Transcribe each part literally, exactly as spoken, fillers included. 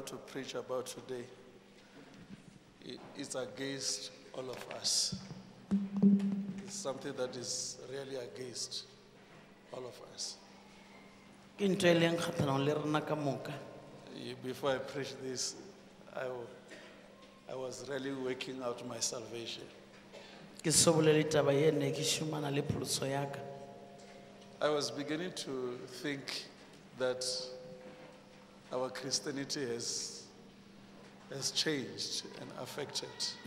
want to preach about today is against all of us. It's something that is really against all of us. Before I preach this, I, I was really working out my salvation. I was beginning to think that our Christianity has, has changed and affected.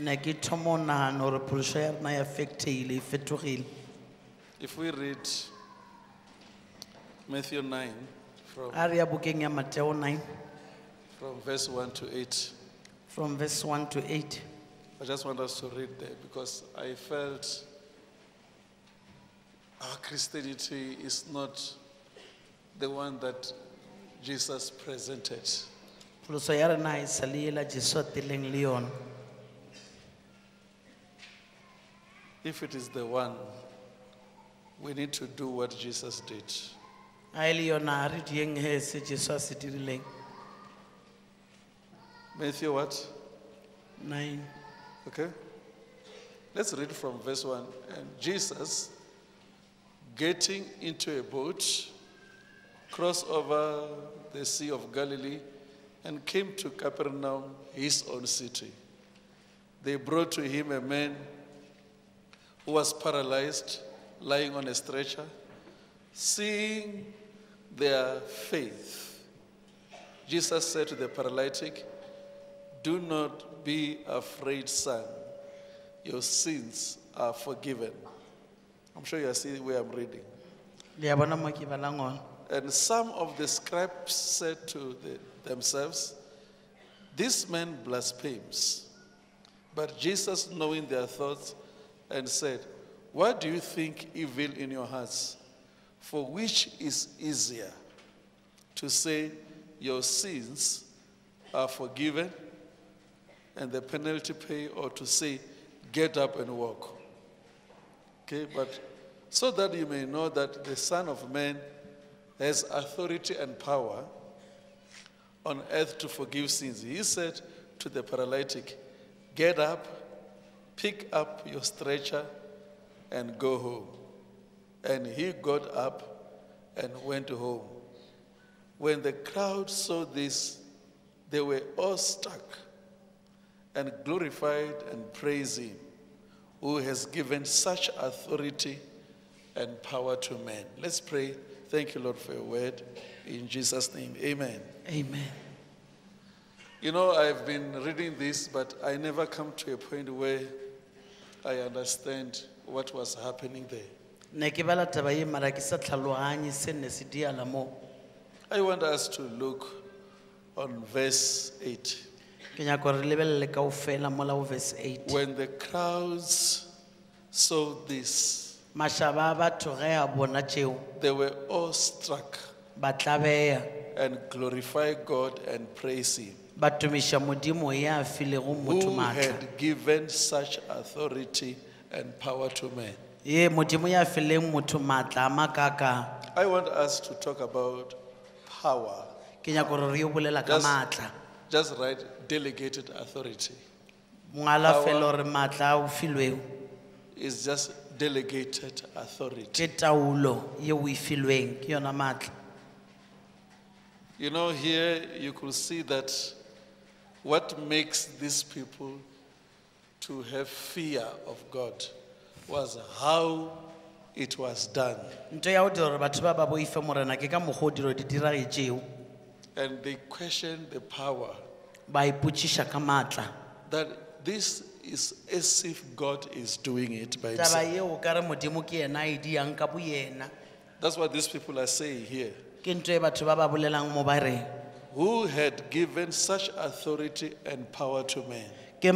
If we read Matthew nine, from, from verse one to eight. From verse one to eight. I just want us to read there because I felt our Christianity is not the one that Jesus presented. If it is the one, we need to do what Jesus did. Matthew what? Nine. Okay. Let's read from verse one. And Jesus, getting into a boat, crossed over the Sea of Galilee and came to Capernaum, his own city. They brought to him a man who was paralyzed, lying on a stretcher. Seeing their faith, Jesus said to the paralytic, "Do not be afraid, son. Your sins are forgiven." I'm sure you are seeing where I'm reading. And some of the scribes said to the, themselves, "This man blasphemes." But Jesus, knowing their thoughts, and said, "What do you think evil in your hearts? For which is easier, to say, 'Your sins are forgiven,' and the penalty pay, or to say, 'Get up and walk'?" Okay, but so that you may know that the Son of Man has authority and power on earth to forgive sins. He said to the paralytic, "Get up, pick up your stretcher, and go home." And he got up and went home. When the crowd saw this, they were awestruck and glorified and praised him, who has given such authority and power to men. Let's pray. Thank you, Lord, for your word. In Jesus' name, amen. Amen. You know, I've been reading this, but I never come to a point where I understand what was happening there. I want us to look on verse eight. When the crowds saw this, they were awestruck and glorified God and praise him, who had given such authority and power to men. I want us to talk about power. Just, just write delegated authority. Power is just delegated authority. You know, here you could see that what makes these people to have fear of God was how it was done. And they questioned the power. That this is as if God is doing it by himself. That's what these people are saying here. Who had given such authority and power to men. The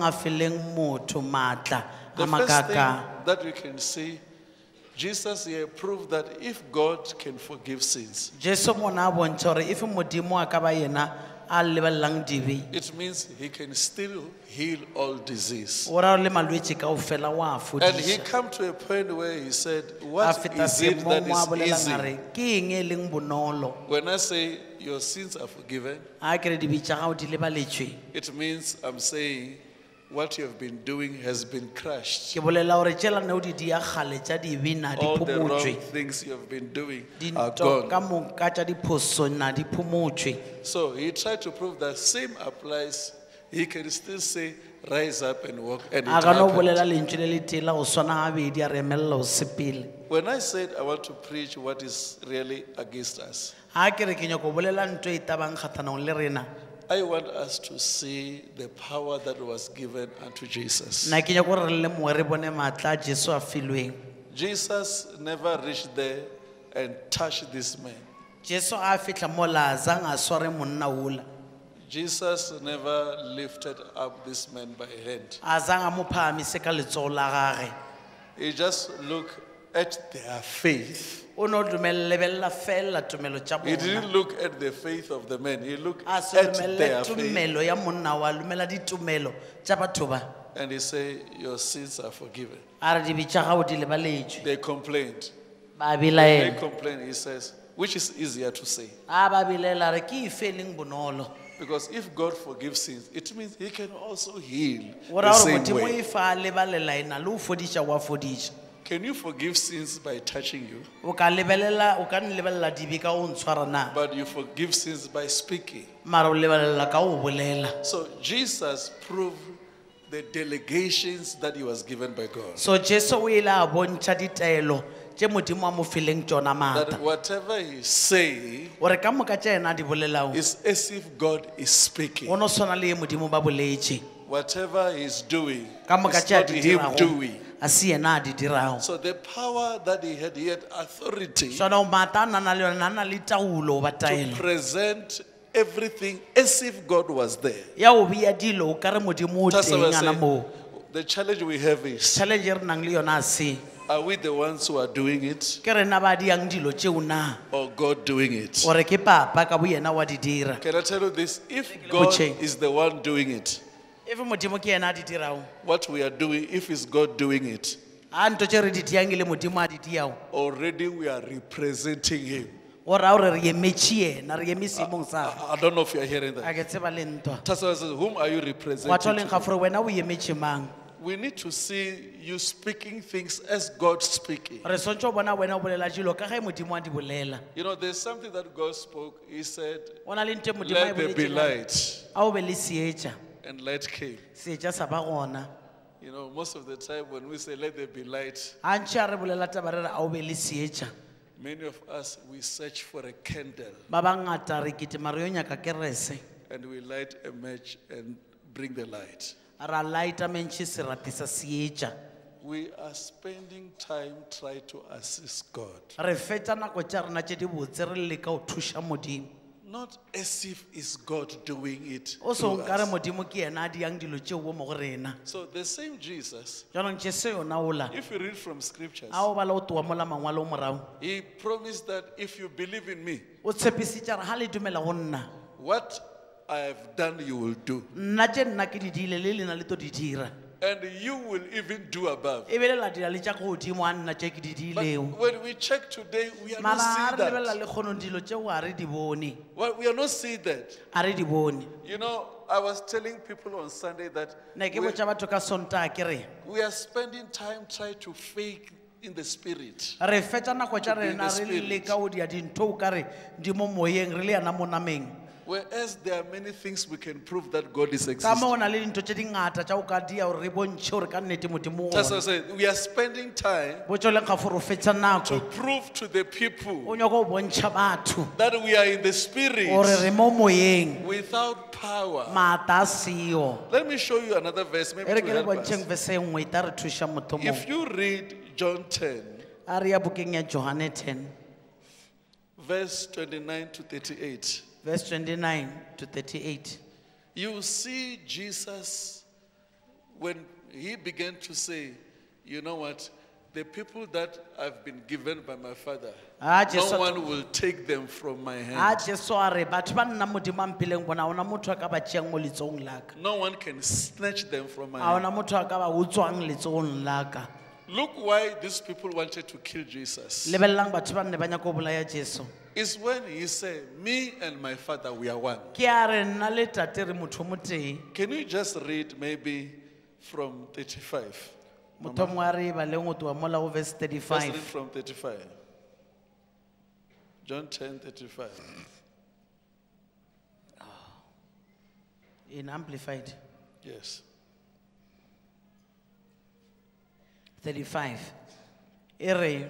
first thing that we can see, Jesus here proved that if God can forgive sins, a lebelang dibe it means he can still heal all disease. o ra le malwetse kaofela wa And he fodiša come to a point where he said, a what feta is it that seemong wa bolelang is a easy? re ke eng e leng bonolo When I say your sins are forgiven, a kere dibe tša gago di lebaletšwe it means I'm saying what you have been doing has been crushed. ke bolela gore tšela ne o di dia kgale tša dibina di All the wrong phumotšwe things you have been doing are dinto ka gone. moka tša diphosona di phumotšwe So he tried to prove that same applies. He can still say, rise up and walk. And it a ka no happened. bolela lentswe le le tela go swana gabedi a re emelela o sepele When I said I want to preach what is really against us, a ke re ke nyako bolela nto e tabang kgathanong le rena I want us to see the power that was given unto Jesus. nna ke nyako gore re le mongwe re bone maatla a jesu a filweng Jesus never reached there and touched this man. jesu a fitlha mo la zang a sware monna ola Jesus never lifted up this man by hand. a zang a mo phaamise ka letsogo la gage He just looked at their faith. o ne o dumele lebelela fela tumelo tša He bona didn't look at the faith of the man. He looked a se at dumelele their faith. tumelo ya monna wa lumela ditumelo tša batho ba And he said, your sins are forgiven. a re dibe tša gago di lebaletšwe They complained. ba They bilaela complained. He says, which is easier to say? a ba bilaela re ke ife leng bonolo Because if God forgives sins, it means he can also heal o the ra gore same modimo way. e fa a lebalela ena le o fodiša wa fodiša Can you forgive sins by touching you? o ka lebelela o ka nlebelela dibe ka o ntshwara na But you forgive sins by speaking. mara o lebelela ka o bolela So Jesus proved the delegations that he was given by God. so jesu o ile a bontšha ditaelo tše modimo a mo fileng tšona That maata whatever he say gore ka moka tša ena a di bolelago is as if God is speaking. go no swana le ye modimo ba boletše Whatever he's doing ka moka is tše a not di him dirago doing. a se yena a di dirago So the power that he had, he had authority swana maata a nana le yona a na le taolo ba to taelo present everything as if God was there. ya o bea dilo o ka re modimo o That's what I teng ana say. moo The challenge we have is, challenge e re nang le yona a se are we the ones who are doing it ke rena ba diang dilo tšeo na or God doing it? gore ke papa ka bo yena wa di dira Can I tell you this? If God Butching. is the one doing it, efe modimo ke yena a di dirago what we are doing, if it's God doing it, a nto tše re di diang e le modimo a di diago already we are representing him. go raya gore re emetše yena re eme seemong sa I, I don't know if you are hearing a that. ke tseba le ntwa That's why I said, whom are you wa tlo representing? leng ga fore wena o emetše mang We need to see you speaking things as God speaking. re swantse o bona wena o bolela dilo ka ge modimo a di bolela You know, there's something that God spoke. He said, o na le nte modimo a e let there be boletšeng light. a o be le seetša And light came. seetša sa ba gona You know, most of the time when we say let there be light, a ntšhe a re bolela taba re re a o be le seetša many of us, we search for a candle ba bangata re ketima re yo nyaka kerese and we light a match and bring the light. ra laeta mentše serati sa seetša We are spending time trying to assist God. re fetša nako tša rena tše di botse re leka go thuša modimo Not as if it's God doing it o so through nka re us. modimo ke yena a diang dilo tšeo bo mo go rena So the same Jesus, jaanong tše se yona ola if you read from scriptures, a o bala o towa mola mangwalo o morago he promised that if you believe in me, o tshepisitša re ga le dumela go nna what I have done you will do. nna tše nna ke di diile le lena le to di dira And you will even do above. e be le la dira le tša godimo a nna tše ke di But diilego when we check today, we are not mara a seeing re lebelela that. le kgonong dilo tšeo a re di bone Well, we are not seeing that. a re di bone You know, I was telling people on Sunday that ne ke we, botša batho ka sontaga ke re we are spending time trying to fake in the spirit. re fetša nako tša To be in rena the re spirit. leka o dia dintho o ka re di mo moyeng re le yana mo nameng Whereas there are many things we can prove that God is ka existing. mo o na le dintho tše dingata tša o ka dia gore re bontšhe gore ka nnete modimo That's what I gona said. We are spending time botšo leng ga fore o fetša to nako prove to the people o nyaka go bontšha batho that we are in the gore spirit re mo moyeng without power. maata a seo Let me show you another verse, maybe e re to ke le help us. bontšheng verse e nngwe e tla re thuša motho mongwe If you read John ten, a re ya bukeng ya johane ten verse twenty-nine to thirty-eight, verse twenty-nine to thirty-eight you see Jesus when he began to say, you know what, the people that I've been given by my father, Ah, no Jesu- one will take them from my a hand. jesu a re batho ba nna modimo a mpileng bona a ona motho a ka ba tšeang mo letsogong la ka No one can snatch them from my a hand. ona motho a ka ba utswang letsogong la ka Look why these people wanted to kill Jesus. lebelelang batho ba nne ba nyaka go bolaya jesu It's when he said, me and my father, we are one. ke a re nna le tate re motho mo tee Can you just read maybe from thirty-five? motho mongwe a re baleng go tloa mola go verse Just read thirty-five from thirty-five. John ten, thirty-five. in amplified Yes. thirty-five e re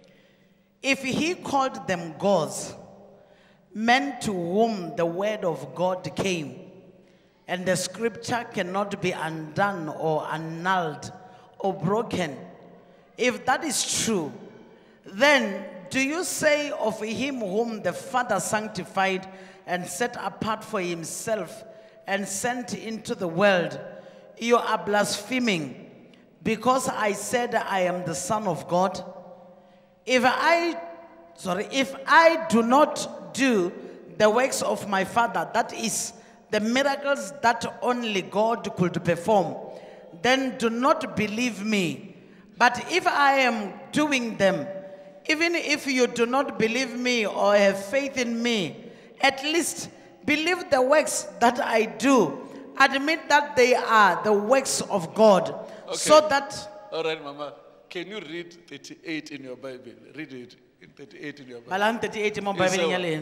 if he called them gods men to whom the word of God came and the scripture cannot be undone or annulled or broken, if that is true, then do you say of him whom the Father sanctified and set apart for himself and sent into the world, you are blaspheming because I said I am the Son of God? If I, sorry, if I do not do the works of my Father, that is, the miracles that only God could perform, then do not believe me. But if I am doing them, even if you do not believe me or have faith in me, at least believe the works that I do. Admit that they are the works of God. So that... All right, Mama. Can you read thirty-eight in your Bible? Read it in thirty-eight in your Bible. Balang thirty-eight mo Yes, Bible sir. ya lena.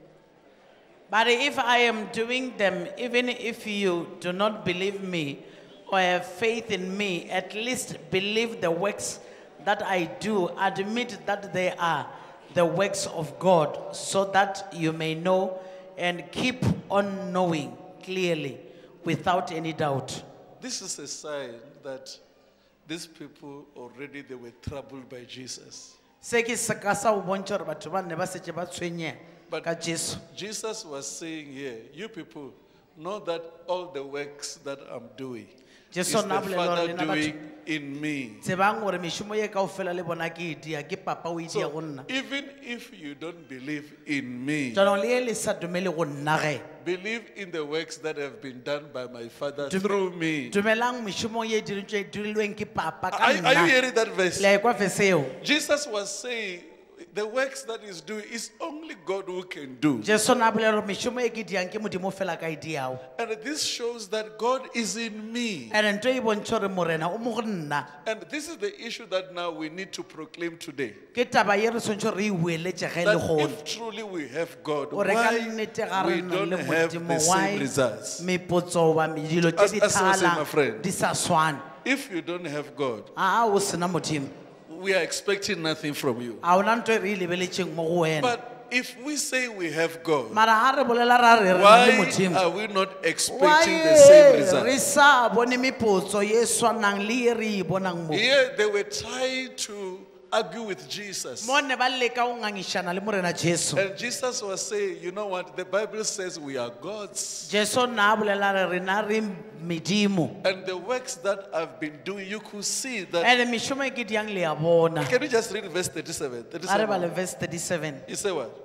But if I am doing them, even if you do not believe me or have faith in me, at least believe the works that I do. Admit that they are the works of God, so that you may know and keep on knowing clearly without any doubt. This is a sign that these people already they were troubled by Jesus. Se ke seka sa ho bontsha hore batho ba ne ba setse ba tshwenye But ka Jesu. Jesus was saying here, you people know that all the works that I'm doing is Jesu the na bolela hore Father lena batho- doing in me. Tsebang gore meshomo ye kaofela le bona ke e dia, ke papa o e dia go So nna. even if you don't believe in me, Jaanong le ye le sa dumele go nna ge. believe in the works that have been done by my Father Dum- through me. Dumelang meshomo ye e dirintswe- e dirilweng ke papa ka Are, are you nna. hearing that verse? Le a ekwa verse eo. Jesus was saying the works that he's doing is only God who can do. Jesu na bolela gore meshomo e ke diang ke modimo fela ka e diao. And this shows that God is in me. And ntho e bontsha gore morena o mo go nna. And this is the issue that now we need to proclaim today. Ke taba ye re tshwanetse re e bueletse ge e le That gone. if truly we have God, Gore ka why nnete ga re we na don't le have modimo, the why same results? mepotso ba dilo tse As- di as I say, my friend. thalang di sa swane. If you don't have God, A o sena modimo. we are expecting nothing from you. A ona ntho e re e lebeletseng mo go wena. But if we say we have God, Mara ha re bolela ra re re na le why modimo. are we not Why expecting the same re results? sa bone mepotso ye swanang le ye re e bonang mo. Here they were trying to argue with Jesus. Mo ne ba leka go ngangišana le morena Jesu. And Jesus was saying, you know what? The Bible says we are gods. Jesu na bolela re rena re medimo. And the works that I've been doing, you could see that. And meshomo e ke diang le a bona. Can you just read verse thirty-seven? A re bale thirty-seven. verse thirty-seven. You say what?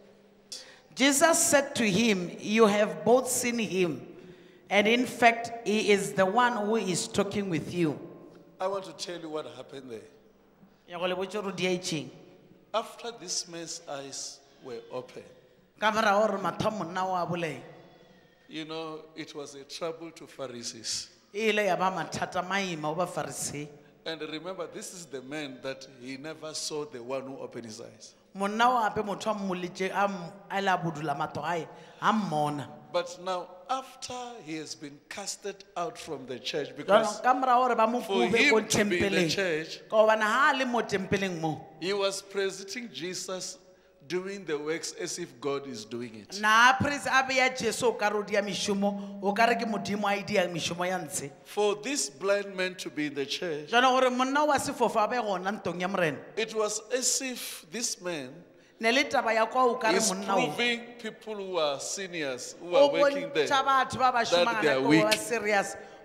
Jesus said to him, you have both seen him, and in fact, he is the one who is talking with you. I want to tell you what happened there. Ya go le botša gore di aitšeng. After this man's eyes were open, Ka morago gore matho a monna o a boleng. you know, it was a trouble to Pharisees. E ile ya ba mathata maima o ba Farisee. And remember, this is the man that he never saw the one who opened his eyes. Monna o ape motho a mmoletse a m- a ile a budula matho a ae, a mmona. But now, after he has been casted out from the church, Jaanong because ka morago gore ba mo for kube ko him to be in the tempeleng. church, Ka gobane ha a le mo tempeleng mo. he was presenting Jesus doing the works as if God is doing it. Na prince a beya Jesu o ka re o dia meshomo, o ka re ke modimo a e diang meshomo ya ntshe. For this blind man to be in the church, Jaanong gore monna wa sefofo a be gona ntong ya morena. it was as if this man Ne le taba ya kwa o ka re is monna o. proving people who are seniors, who are O working there, bontša batho ba ba that they are šomagana ko weak. ba serious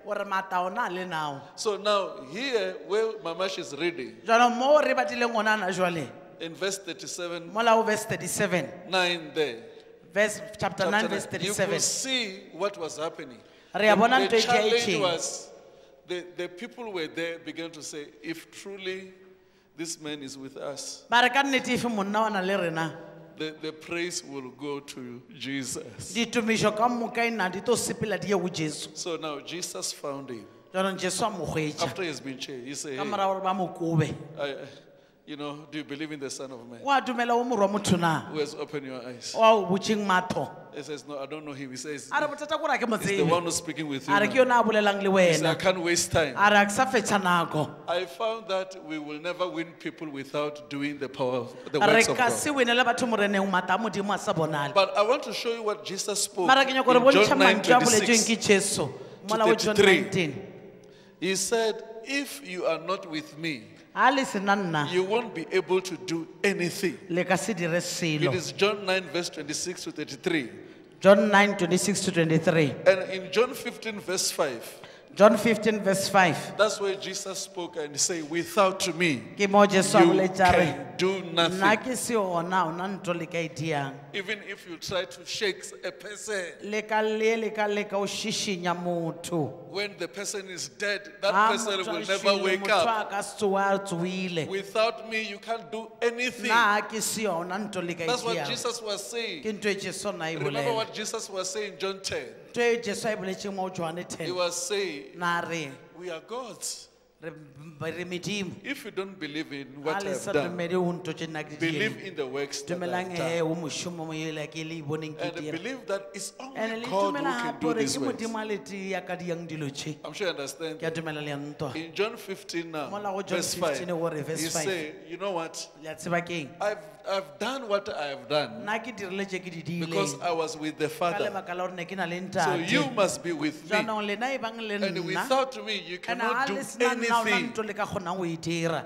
ore mata ona le now. So now here where Mamash is reading, Jalo mo re batlileng ona na jwale. in verse thirty-seven, Mola o verse thirty-seven. nine there, Verse chapter nine verse you thirty-seven. could see what was happening. Re a bona The, ntho the e ke a challenge etšeng. was, the, the people were there began to say, if truly this man is with us, Ba re ka nnete ife monna wa na le rena. the, the praise will go to Jesus. Ditumišo ka moka ena di to sepela di ye go Jesu. So now Jesus found him. Jalo Jesu a mo hwetša. After he's been changed, he said, Ka hey, morago gore ba mo kobe. I, you know, do you believe in the Son of Man? Wa dumela o morwa motho na. Who has opened your eyes? Wa o botšeng matho. He says, no, I don't know him. He says, A re bothata kore a ke mo it's the tsebe. one who's speaking with you A re now. ke yona a bolelang le He said, I wena. can't waste time. A re a ke sa fetša nako. I found that we will never win people without doing the power of the Re works of ka God. se winele batho moreneng mata a modimo a sa bonale. But I want to show you what Jesus spoke Mara ke nyaka gore in bontšha John nine mantšu a boletsweng twenty-six. ke Jesu. Mola wa John thirty-three. nineteen. He said, if you are not with me, A le sena nna you won't be able to do anything. le ka se dire It selo. is John nine verse twenty-six to thirty-three. John nine twenty-six to twenty-three. And in John fifteen verse five, John fifteen verse five. that's where Jesus spoke and he said, without me, Ke mo Jesu a you boletša re. can do Nna nothing. ke se ona ona ntho le ka e diang. Even if you try to shake a person, Le ka le le ka le ka o šišinya motho. when the person is dead, that Ha person motho a will never šwele, wake motho up. a ka se tsoga a tsoile. Without me, you can't do anything. Nna ke se yona ntho le ka e That's what diang. Jesus was saying. Ke ntho e Jesu ona e Remember bolela. what Jesus was saying in John ten? Ntho e Jesu a e boletšeng mo Johane He ten. was saying, Na re we are gods. re re medimo. If you don't believe in A what le I've sa done, dumele ho ntho tše nna ke di believe eng. in the works that Dumelang I've he done. o mošomo mo yela ke le boneng ke And dira. believe that it's And only le God who dumela can hape do gore these ke works. modimo a le tee ya ka diang dilo tše. I'm sure you understand. Ke a dumela le ya ntwa. In John fifteen now, Mola go John verse fifteen five, gore verse he five. said, you know what? Le a tseba ke eng? I've, I've done what I have done Nna ke dirile tše ke di because diileng. I was with the Ka Father. lebaka la gore ne ke na le So you ntate. must be with me. Jaanong lena e bang le And nna. without me, you And cannot ha do le sena nna ona anything. ntho le ka kgonang go e dira.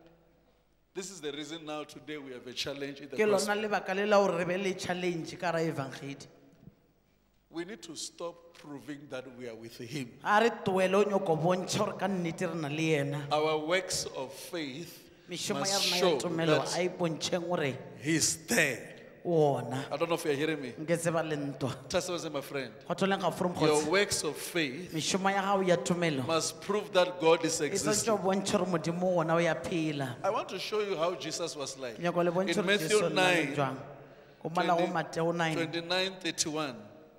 This is the reason now today we have a challenge in the Ke lona gospel. lebaka le la gore re be le challenge ka ra evangeli. We need to stop proving that we are with Him. A re tloele o nyako bontšha gore ka nnete re na le yena. Our works of faith Mešomo must ya rena show ya tumelo that a ipontšheng gore He's there. ona. I don't know if you're hearing me. Nke tseba le ntwa. Tell someone, my friend. Go tholeng ga from Your kgotsi. works of faith Mešomo ya gago ya tumelo. must prove that God is E tshwanetse existing. o bontšhe gore modimo ona o ya phela. I want to show you how Jesus was like. Ke nyako le bontšhe In gore Matthew Jesu o nna le nine, jwang. Go mala go Mateo nine. twenty-nine, thirty-one.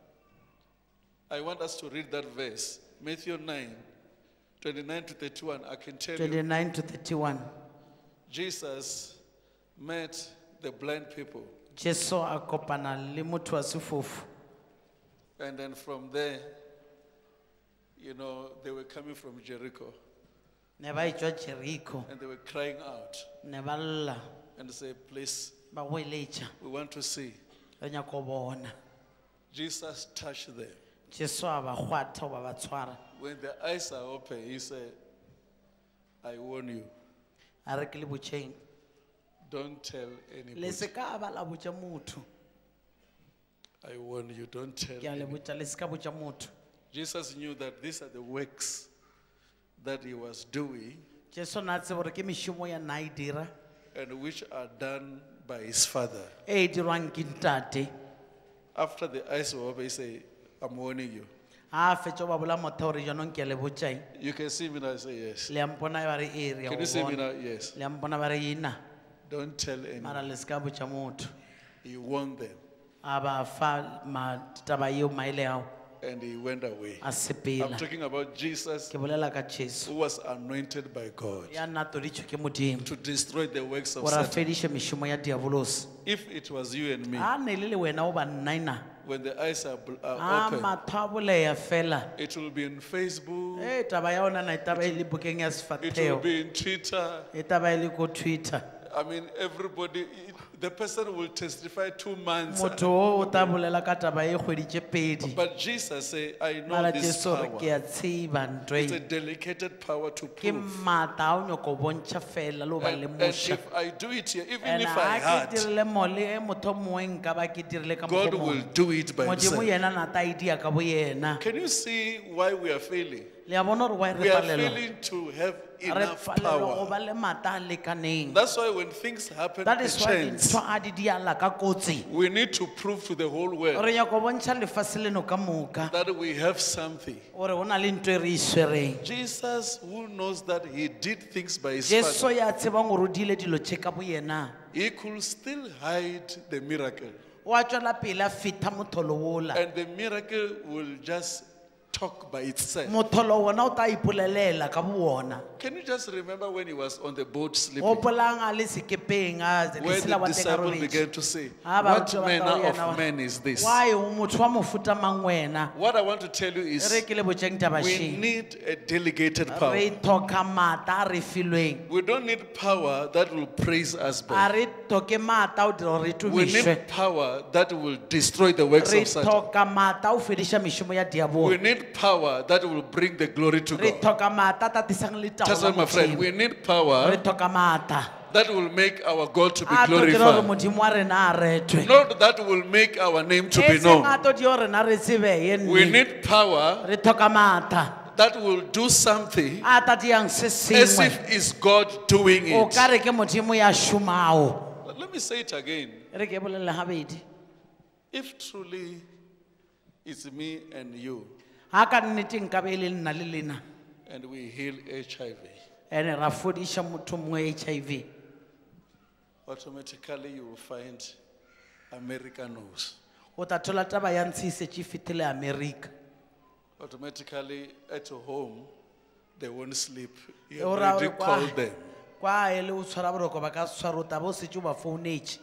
I want us to read that verse. Matthew nine, twenty-nine to thirty-one. I can tell you, twenty-nine to thirty-one. Jesus met the blind people. Jesu a kopana le motho wa sefofu. And then from there, you know, they were coming from Jericho. Ne ba etswa Jericho. And they were crying out Ne ba lla and they said, please, ba goeletša. we want to see. Ba nyako bona. Jesus touched them. Jesu a ba kgwatha ba ba tshwara. When their eyes are open, he said, I warn you, A re ke le botšheng. don't tell Le anybody. se ka ba la botša motho. I warn you, don't tell Ke a le anybody. botša le se ka botša motho. Jesus knew that these are the works that he was doing Jesu na tsebe gore ke mešomo ya nna a e dira. and which are done by his Father. E e dirwang ke ntate. After the eyes were open, he said, I'm warning you. Ha a fetša ba bola motho gore jaanong ke a le botšang. You can see me now, I say yes. Le a mpona ba re ee re a Can go you see me bona. now? Yes. Le a mpona ba re ena. Don't tell anyone. Mara le se ka botša motho. He warned them A ba fa ma taba yeo maele ao and he went away. a I'm sepela. talking about Jesus Ke bolela ka Jesu. who was anointed by God Ya nna toditšwe ke modimo. to destroy the works of Gore a Satan. fediše mešomo ya diabolos. If it was you and me, A ne le le wena o ba nna ena. when the eyes are, bl- are A open, matho a boleya fela. it will be in Facebook, E taba ya ona na e taba e le bukeng ya it will sefateo. be in Twitter. E taba e le ko Twitter. I mean, everybody, it- the person will testify two months. Motho o o tla bolela ka taba e kgwedi tše pedi. But Jesus said, I know Mara this Jesu re ke power. a tseba ntho It's a e. delegated power to Ke prove. maatla a o nyako bontšha fela le o ba And, and lemoša. if I do it here, even And if ha I ke had, dirile mole e motho mongwe nka ba ke dirile ka God mokgwa will mongwe. do it by Modimo himself. yena na ta e dia ka bo yena. Can you see why we are failing? Le a bona hore why We re are palelwa? failing to have Re enough palelwa go power. ba le matla a lekaneng. That's why when things happen That by is why chance, dintho a di diala ka kotsi. we need to prove to the whole world Re nyaka go bontsha lefatshe leno ka moka that we have something. gore go na le ntho e re e swereng. Jesus, who knows that he did things by his Jesu Father, ya tsebang gore o diile dilo tše ka bo yena. he could still hide the miracle. Wa tswela pele a feta motholo wola. And the miracle will just talk by itself. Motholo wona o ta ipolelela ka bo wona. Can you just remember when he was on the boat sleeping? Gopolang a le sekepeng a Where lesela wa the teng a disciple robetše. began to say, Ha ba what rutwa ba manner tla ho yena of wa- man is this? Why o motho wa mofuta mang wena? What I want to tell you Re is, ke le botjeng taba we she. need a delegated power. Re thoka mata a re filweng. We don't need power that will praise us A back. re thoke mata o dira gore re We tumišwe. need power that will destroy the works Re of Satan. thoka mata o fediša mešomo ya We diabolo. need power that will bring the glory to Re God. thoka mata a tatisang le That's taolo why, my friend, Modimo. we need Re power thoka mata. that will make our God to be A tlo dira gore glorified. Modimo wa rena a retwe. Not that will make our name to E be seng known. a tlo dira gore rena re tsebeye We nne. need power Re thoka mata. that will do something A ta diang se as sengwe. if it's God doing O it. ka re ke Modimo ya šomao. But let me say it again. Re ke bolelle gabedi. If truly it's me and you, Ha ka nnete nka be e le nna le lena. and we heal H I V, Ene ra fodiša motho mongwe H I V. automatically you will find America knows. O ta thola taba ya ntshisetše fetile America. Automatically at home, they won't sleep. You O ra already gore kwa- called them. Kwa e le o tshwara boroko ba ka se tshwara o taba o setse o ba founetše.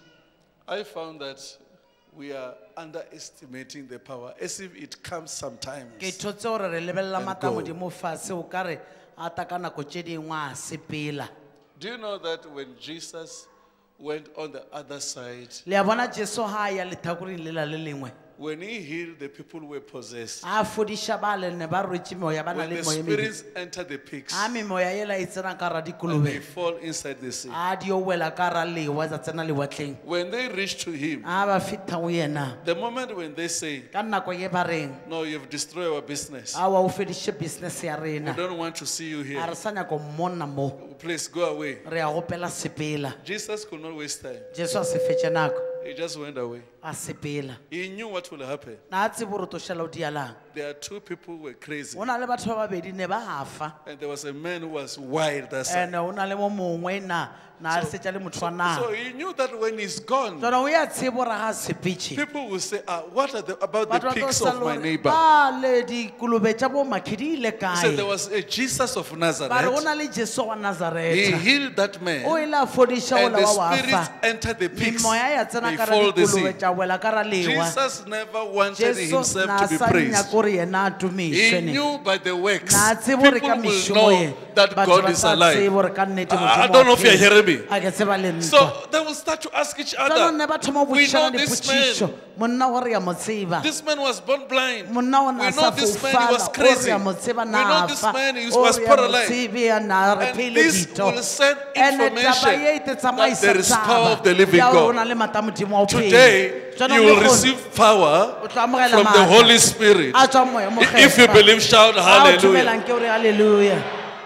I found that we are underestimating the power as if it comes sometimes. Ke thotse gore re lebelela And mata go. Modimo fase o ka re a ta ka nako tše dingwe a sepela. Do you know that when Jesus went on the other side, Le a bona Jesu ha a ya lethakoreng lela le lengwe. when he healed the people who were possessed, A fodiša ba le ne ba rwetse moya ba na when le the moya e mebe. spirits enter the pigs A memoya yela e tsena ka hara and they dikolobe. fall inside the sea, A di o wela ka hara lewa tsa tsena lewatleng. when they reach to him, A ba feta go yena. the moment when they say, Ka nako ye ba reng no, you've destroyed our business, a wa o fediše business ya we rena. don't want to see you A here, re sa nyaka go mmona mo. please go away. Re a gopela sepela. Jesus could not waste time. Jesu a se fetše nako. He just went away. A sepela. He knew what will happen. Na a tsebe gore to šala o dialang. There are two people who were crazy, O na le batho ba babedi ne ba afa. and there was a man who was wild that side. Ene o na le mo mongwe na na a setša le motho wa So naga. he knew that when he's gone, Jona o ya tsebe gore ga a sepetše. people will say, ah, what are the, about Batho the ba tlo pigs sala of my gore, neighbor? "Ah, le dikolobe tša bo makhi di ile He said there kae?" was a Jesus of Ba re o Nazareth. na le Jesu wa He Nazareta. healed that O man, ile a fodiša and ola the wa wa spirits afa. entered the pigs. Memoya ya tsena They ka hara fall the sea. dikolobe tša wela ka hara lewa. Jesus never wanted Jesu himself na to be sa praised. nyaka gore yena a He tumišwe ne. knew by the works, Na a tsebe gore people ka will mešomo ye, know that batho God ba is tla alive. tsebe gore ka nnete I I Modimo don't know wa if you're phela. hearing me. A ke tseba le ntwa. So they will start to ask each Jwanong other, ne ba thoma go we know botšišana this dipotšišo. man. Monna gore ya mo tseba. This man was born blind. Monna o na We sa know this man, he foufala, was o crazy. re a mo tseba We na know this afa, man, he o was re a mo paralyzed. tsebe a na re And theile this dito. will send Ene information taba ye e te that tsamaisa there is power taba of the living ya gore o na God. le mata Modimo wa o phela. Today, Jwanong you le will kgone, receive power o tla amogela from the maatla Holy Spirit. a tswang moya mo If you Kgefa. believe, shout A o hallelujah. dumelang ke o re hallelujah.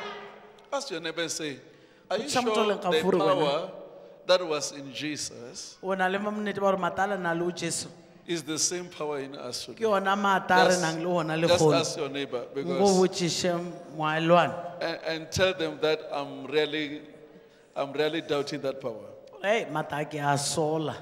Ask your neighbor and say, are you Put sure some tole the ka furu wena. power that was in Jesus O na le nnete ba gore matala na le o Jesu. is the same power in us Ke today? ona mata a re Just, nang le ona le just kgolo. ask your neighbor Go because, botšiše moelwane. and, and tell them that I'm really, I'm really doubting that power. Hey, mata ke a sola.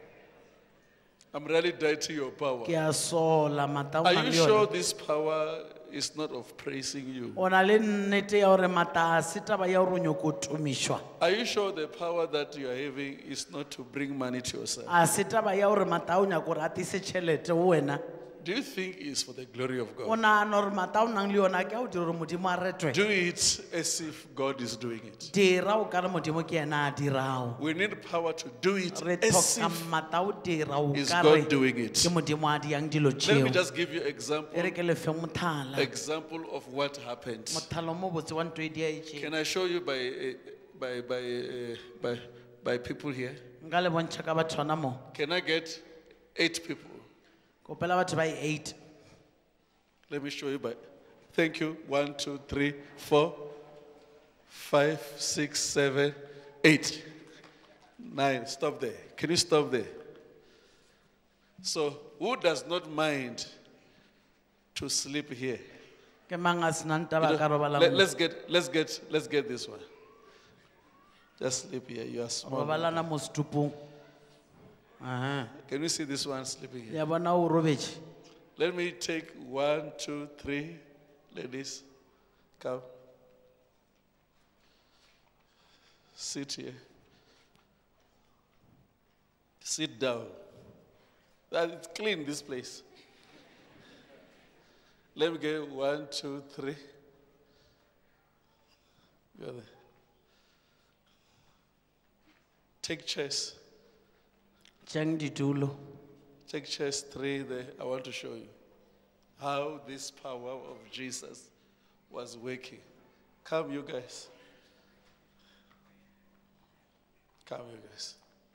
I'm really doubting your power. Ke a sola mata o Are na you le sure yona. this power is not of praising you? O na le nnete ya gore mata a se taba ya gore o nyaka o tumišwa. Are you sure the power that you are having is not to bring money to yourself? A se taba ya gore mata o nyaka gore a tise tšhelete ho wena. Do you think it's for the glory of O God? nagana gore mata o nang le yona ke a o dira gore Modimo a retwe. Do it as if God is doing it. Dira o ka re Modimo ke yena a dirao. We need power to do it Re as tlhoka if mata o dira o is ka re God doing it. ke Modimo a diang dilo Let me tšeo. just give you E example, re ke le fe mothala. example of what happened. Mothalo mo botse wa ntho e di a e tšea. Can I show you by, uh, by, by, uh, by, by people here? Nka le bontšha ka batho hona mo. Can I get eight people? Kopela batho ba e eight. Let me show you by Thank you. One, two, three, four, five, six, seven, eight, nine. Stop there. Can you stop there? So, who does not mind to sleep here? Ke mang a senang You taba know, ka robala let, mo? let's get, let's get, let's get this one. Just sleep here. You are small. Robalana mo setupong. Aha. Can we see this one sleeping here? Ya bona o robetse. Let me take one, two, three. Ladies, come. Sit here. Sit down. That it's clean, this place. Let me get one, two, three. Go there. Take chairs. Jang ditulo. Take chairs three there. I want to show you how this power of Jesus was working. Come, you guys. Come, you guys.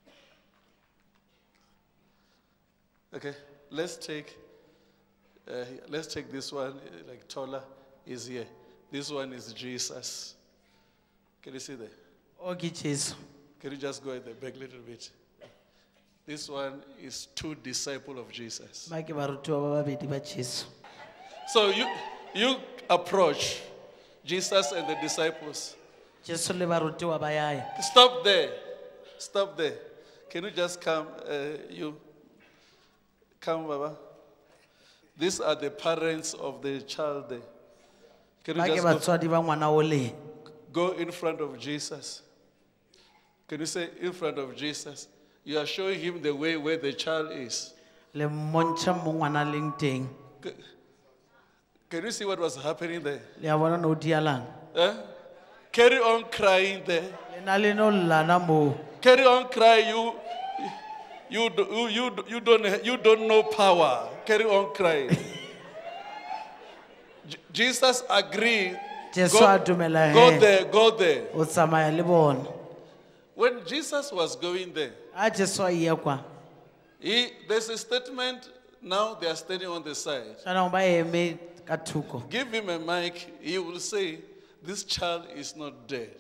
Okay, let's take, uh, let's take this one, uh, like Tola is here. This one is Jesus. Can you see that? O ke Jesu. Can you just go at the back a little bit? This one is two disciples of Jesus. Ba ke barutiwa ba babedi ba Jesu. So you, you approach Jesus and the disciples. Jesu le barutiwa ba yae. Stop there. Stop there. Can you just come, uh, you? Come, Baba. These are the parents of the child there. Can Ba you ke just go, batswadi ba ngwana o le. go in front of Jesus? Can you say in front of Jesus? You are showing him the way where the child is. Le montsha mo ngwana leng teng. C- Can you see what was happening there? Le a bona no dialang. Eh? Carry on crying there. Le na le no lana mo. Carry on crying. You, you, do- you, you, you, don't, you don't know power. Carry on crying. J- Jesus agreed. Jesu Go, a dumela go he. there, go there. O tsamaya le bona. When Jesus was going there, A Jesu a iya kwa. he, there's a statement. Now they are standing on the side. Sana ba eme ka thuko. Give him a mic. He will say, "This child is not dead."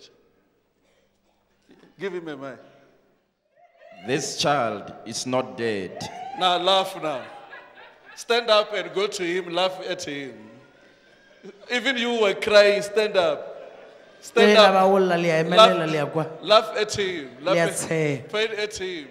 Give him a mic. This child is not dead. Now laugh now. Stand up and go to him, laugh at him. Even you were crying, stand up. Stand Le na ba up. olla le a emelela le a kwa. Laugh at him. Laugh Le a at, tsheha. point at him.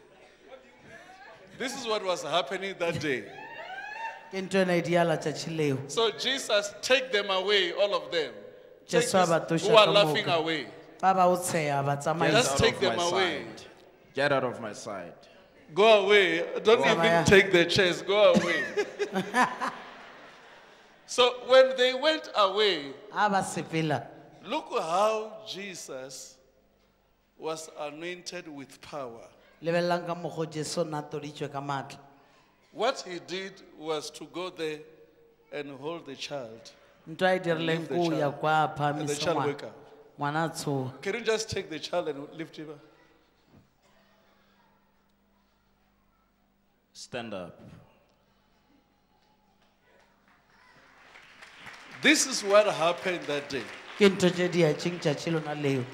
This is what was happening that day. Ke ntwe ena e diala tšatši leo. So Jesus, take them away, all of them. Take Jesu a ba these tosha who are ka laughing moka. away. Ba ba o tsheha ba Get tsamaya. Just out take of them my away. side. Get out of my side. Go away. Don't Go even away. take the chairs. Go away. So when they went away, A ba sepela. look how Jesus was anointed with power. Lebellang ka mokgo Jesu na toditšwe ka maatla. What he did was to go there and hold the child. Ntwa e dirileng Leave the ko ya child. kwa And the phamisa child ngwana. wake up. Ngwana a tshoha. Can you just take the child and lift him up? Stand up. This is what happened that day. Ke ntho tše di etšeng tšatši lona leo.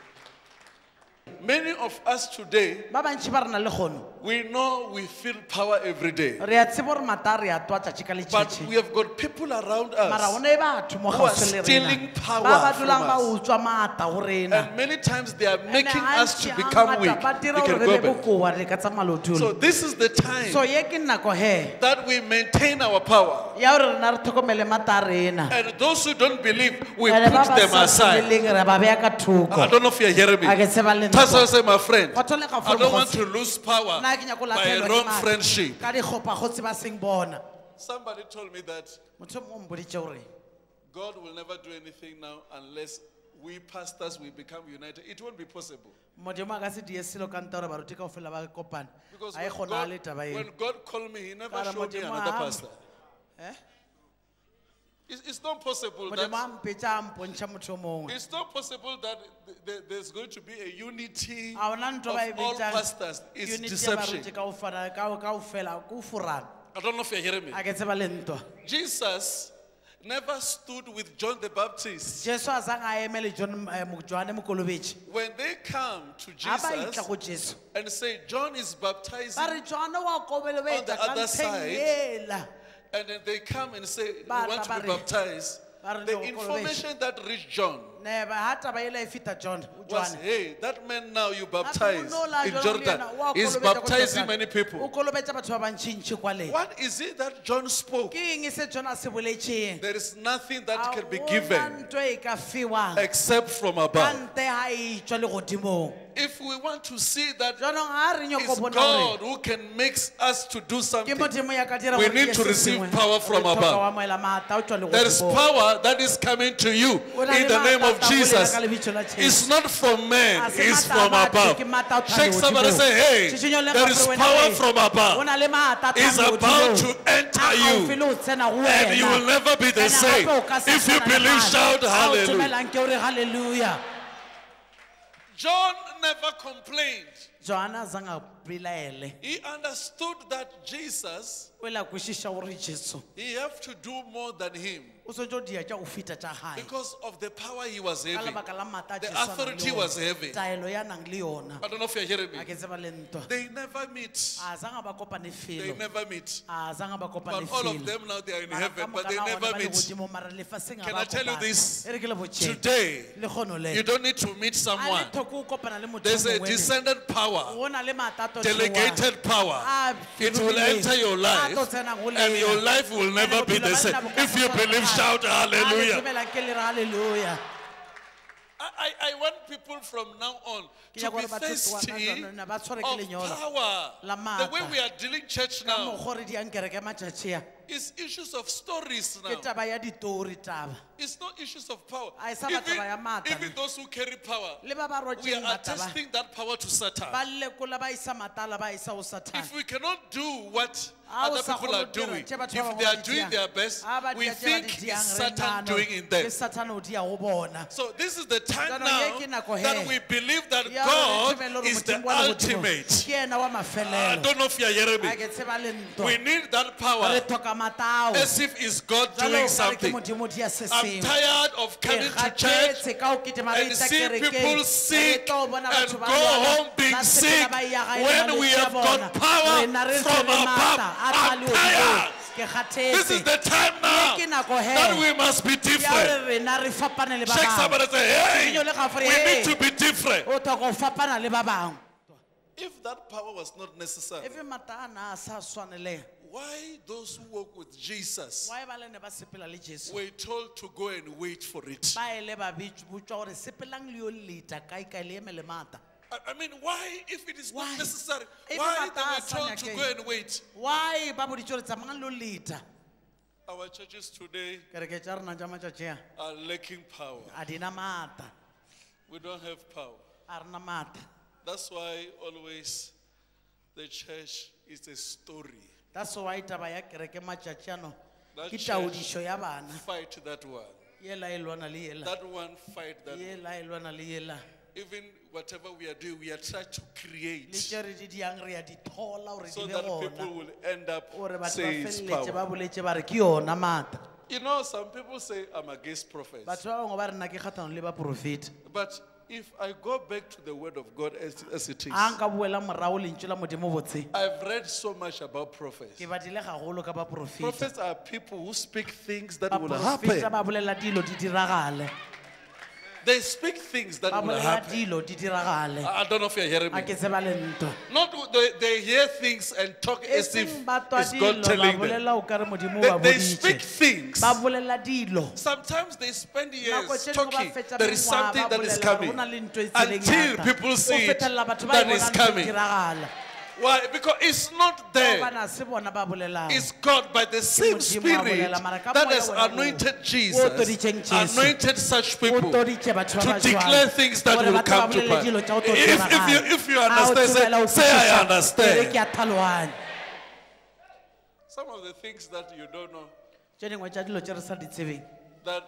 Many of us today, Ba bantši ba re na le kgono. we know we feel power every day. Re a tseba gore mata re a twa tšatši ka But letšatši. we have got people around Mara us. go ne batho mo who are gaufi le stealing rena. power Ba ba from dulang ba us. utswa maata go rena. And many times they are making Ene us to hantši become hangata weak. ba dira We can gore go re be back. bokoa re ka tsa malotolo. So this is the time So ye ke nako he that we maintain our power. ya gore rena re tlhokomele mata a rena. And those who don't believe, we Ene ba put ba them sa aside. dumeleng re ba beya ka I thoko. don't know if you're hearing me. A ke tseba le That's why I ntho. say, my friend, Go thole ka I fo don't want mokgotsi. to lose power Nna ke nyaka go by a latlhelwa ke wrong maatla. friendship. Ka dikgopa kgotsi ba seng bona. Somebody told me that Motho o mongwe o mpoditše gore God will never do anything now unless we pastors we become united. It won't be possible. modimo a ka se die selo ka nta gore baruti kaofela ba kopane. Because A e when kgonagale God, taba eo. when God called me, He never Ka re showed me Modimo another a- pastor. Eh? It's, it's not possible Modimo that a mpetša a mpontšha motho o mongwe. it's not possible that th- th- there's going to be a unity A ona ntho of ba e all betsang pastors. It's unity ya deception. baruti kaofela- kao- kaofela, ke o forana. I don't know if you're hearing me. A ke tseba le ntwa. Jesus never stood with John the Baptist. Jesu a zanga a emele John eh, mo- Johane Mokolobetši. When they come to Ha ba itla Jesus go Jesu. and say, John is baptizing, Ba re Johane wa kobelobetša On the ka other ntlheng side, ela. and then they come and say, we Ba want tla to be ba re- baptized, ba re the no go information that reached John Ne ba ha taba ela e feta John, o was, Johane. hey, that man now you A baptize tlo nola in jwalo le Jordan yena, wa is kolobetša ko baptizing Jordan. many O people. kolobetša batho ba bantšintši kwa le. What is it that John spoke? Ke eng se John a se boletšeng? There is nothing that can be Ha gona given ntho e ka fiwang except from ka above. ntle ha e tswa legodimong. If we want to see that Jaanong ha re nyako it's bona God hore who can make us to do ke something, modimo ya ka dira we gore need ke to se receive sengwe. power from Re tlhoka above. wa amohela maatla o tswa there is legodimong. power that is coming to you O na in le the name of maatla a Jesus. bolela ka lebitso la Jesu. It's not from man, Ha se it's maatla a from batho, above. ke maatla a tswa Shake somebody and lehodimong. say, hey, Tshitshino le there is gape wena power we- from o above. na le maatla a It's tswang about lehodimong. to enter A you. gaufi le ho tsena ho And you wena. will never be the And same. gape o ka se If you tshwana le believe, gale. shout Ha o hallelujah. dumelang ke hore hallelujah. John never complained. Johana zanga bilaele. He understood that Jesus, Wela kwishisha hore Jesu. he have to do more than him O so jo dia tša go feta tša hae. because of the power he was Ka having. lebaka la maatla a The Jesu a nang le authority ona. was heavy. Taelo ya nang le yona. I don't know if you're hearing A me. ke tseba le ntwa. They never meet. A zanga ba kopane They felo. never meet. A zanga ba kopane But all of felo. them now they are in Mara heaven, ka but they moka na ona never ba meet. legodimo, mara lefatsheng ha Can ba I tell you kopane. this? E re ke le botjheng. Today, Le kgono le. you don't need to meet A someone. le thoko o kopana le motho There's o a mongwe ne. descendant power, O na le maatla a tlo delegated power. Ah, It will fetohile. enter your life, A tlo tsena ho and your lena. life will never Ene be bophelo the ba same. lena bo ka If you se tshwane believe, le shout hae. hallelujah. A le dumelang ke le re hallelujah. I, I I want people from now on Ke to nyaka be hore batho thirsty tloha ba tshware ke of lenyola. power. La The way maatla. we are dealing church Ka now mokgwa re di yang kereke matjatji a. is issues of stories Ke now. taba ya ditori taba. It's not issues of power. A e sa Even, taba ya maatla even ne. those who carry power, Le ba ba we rotjeng are mataba. attesting that power to Satan. Ba lekola ba isa matala ba isa ho Satan. If we cannot do what Ha o other sa people are kgone ho dira doing, tje batho if ba bangwe they ba are di doing diang. their best, Ha ba we dia tje ba think di it's diang, re Satan nahana doing in them. Ke Satan o dia ho bona. So this is the time Jaanong ye ke now nako that he. we believe that Ya hore re God tsebe le hore is the Modimo wa lehodimo ultimate. Ke yena wa I mafelelo. don't know if you are hearing A me. ke tseba le ntwa. We need that power Re tlhoka matao. as if it's God Jwalo doing o ka re ke something. Modimo dia se I'm sengwe. tired of coming to church Ke ka o kitima re and tla see kerekeng. people Re sick tlo bona and batho ba go lwana, home being ba sepela sick ba ya gae le when we malwetse a have got bona. power Rena re from tshwere above. maatla a I'm tla lehodimong. tired. Ke This is kgathetse. the time now Ye ke nako he. that we must be Ya different. hore rena re fapane le ba Shake bang. somebody and say, hey, Tshitshino le gape re, we hey. need to be different. O tlhoka ho fapana le ba bang. If that power was not necessary, Efe mata ana a sa tshwaneleha. why those who walk with Jesus Why ba le ne ba sepela le Jesu? were told to go and wait for it? Ba ele ba botswa hore sepelang le yo leta kae kae le eme le mata. I I mean, why, if it is Why? not necessary, If why mata they a were sa told to nyakeng. go and wait? Why ba boditse hore tsamayang lo leta? Our churches today Kereke tša rena tša matšatši a, are lacking power. a di na maata, We don't have power. a re na maata. That's why always the church is a story. That's why taba ya kereke matšatši ano That ke church- taodišo ya bana. Fight that one. Yela e lwana le yela. That one fight that one. Yela e lwana le yela. Even whatever we are doing, we are trying to Le create tše re di diang re a di thola hore so di be that people gona. will end up Gore batho ba saying it's feleletše ba power. boletše ba re ke yona maata. You know, some people say I'm against prophets. Batho ba bangwe ba re nna ke kgahlano le baprofete. But if I go back to the word of God as, as it is, A nka boela morago lentšu la modimo botse. I've read so much about prophets. Ke badile gagolo ka baprofete. Prophets are people who speak things that will Baprofeta happen. ba bolela dilo di diragale. They speak things that Ba will bolela happen. dilo di diragale. I I don't know if you're hearing A me. ke tseba le ntwa. Not they, they hear things and talk E as if seng ba twa it's God dilo, ba telling them. bolela o ka re modimo They, ba they speak boditše. things. Ba bolela dilo. Sometimes they spend Nako years tše dingwe ba talking. fetša There is mengwaga something ba that is bolela hore coming go na le ntho e tseleng until ya ta. people see Go it fetella batho ba that e is bonang ntho e coming. diragala. Why? Because it's not there. Gobane se bona ba bolelang. It's God by the same Modimo a Spirit bolela, mara ka that moya has wona o- anointed o Jesus, toditšeng Jesu. anointed such people O to toditše batho ba ba jwalo. declare things that Gore will batho ba come to bolele pass. dilo tša go tlo If, if, diragala. you, if you Ha o understand, dumela o say, say I kwešiša, ere ke understand. a tlhaloganya. Some of the things that you don't know, Tše dingwe tša dilo tše re sa di tsebeng. that,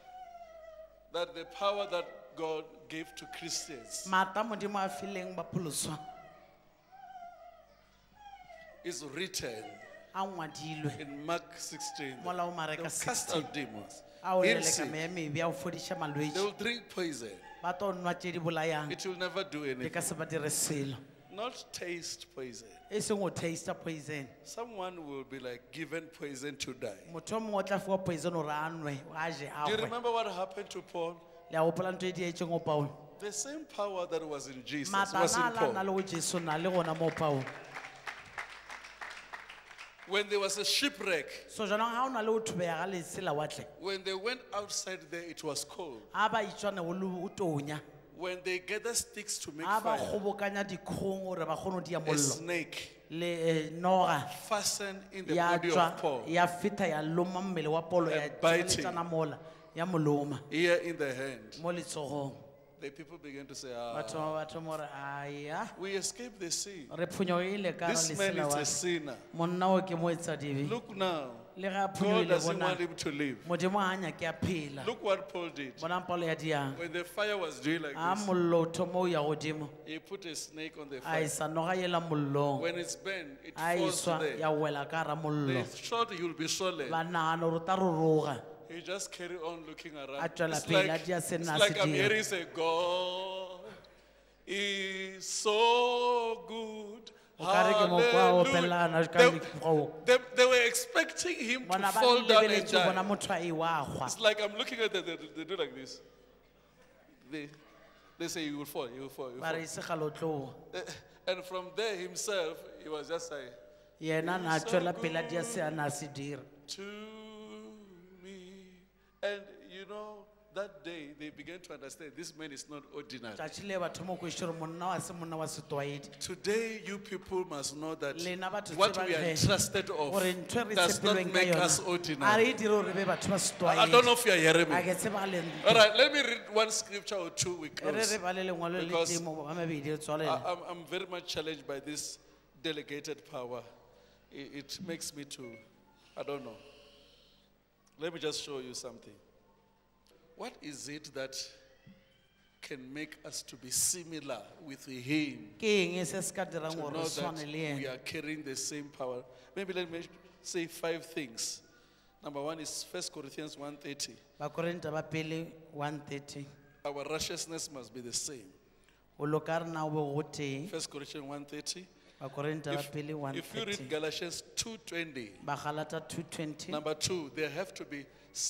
that the power that God gave to Christians Maata modimo a fileng bapholoswa is written a ngwadilwe In Mark sixteen, mola o they mareka will cast sixteen out demons. a o Heal ele ka sick. me me bia o fodisha They malwetse will drink poison. ba to nwa tse di bolayang It will never do di anything. ka se ba dire selo Not taste poison. e seng o taste poison Someone will be like given poison to die. motho o mongwe o tla fiwa poison ore a nwe a je a Do you gwe remember what happened to Paul? le a gopola ntho e di etseng o Paulo The same power that was in Jesus was in matana a la na Paul. le go Jesu na le gona mo Paulo When there was a shipwreck, so jaanong ga o na le o thubega ga lesela watle when they went outside there, it was cold. a ba itswane go le o tonya When they gather sticks to make a ba fire, kgobokanya dikgong gore ba kgone go dia a mollo snake le eh, noga fastened in the ya body tswa of Paul, ya feta ya loma mmele wa Paulo ya And biting. tšana mola ya moloma here in the hand. mo letsogong The people began to say, ah, batho batho mo re aya we escaped the sea. re phonyogile ka ra This man lesela is wa a sinner. monna o ke mo etsa dibe Look now. le ga God phonyogile doesn't bona want him to live. modimo a nyake a phela Look what Paul did. bonang Paulo ya diang When the fire was doing like a this, mollo o thomo o ya godimo he put a snake on the a fire. isa noga yela mollong When it's burned, it a falls iswa there. ya wela ka gara mollo They thought you'll be swollen. ba nagana gore o ta roroga He just carry on looking around. A tswela It's pele, like, a dia se it's nna like se I'm dira. hearing say, God is so good. o ka re ke mo kwa o Hallelujah. pelana ka They, dikgao they, they were expecting him to bona ba fall down and lebeletse bona die. motho a e wa gwa It's like I'm looking at them, they, they do like this. They, they say, you will fall, you will fall, you will ba fall. re ise ga lotlogo Eh, And from there himself, he was just like, yena na So tswela pele a dia se a na se dira to me. And you know, that day they began to understand this man is not ordinary. tšatši le batho mo kwešo gore monna wa se monna wa setwaedi Today, you people must know that lena batho what tsebang we are ge, entrusted of gore ntho e re does not tshepilweng ka make yona us a re ordinary. e dire gore re be batho ba I I don't know setwaedi if you are hearing a me. ke tseba le All right, let me read one scripture or two. We e re close. re ba le lengwalo le Because temo ba mabedi e I, tswalela I'm, I'm very much challenged by this delegated power. It, it makes me to, I don't know. Let me just show you something. What is it that can make us to be similar with him? ke eng e se se ka dirang To gore know re that swane le we ena are carrying the same power. Maybe let me say five things. Number one is First Corinthians one thirty. bakorinta ba pele one thirty Our righteousness must be the same. o loka re na o be go tee First Corinthians one thirty. bakorinta ba If, pele one if you thirty read Galatians two twenty, ba galata two twenty number two, there have to be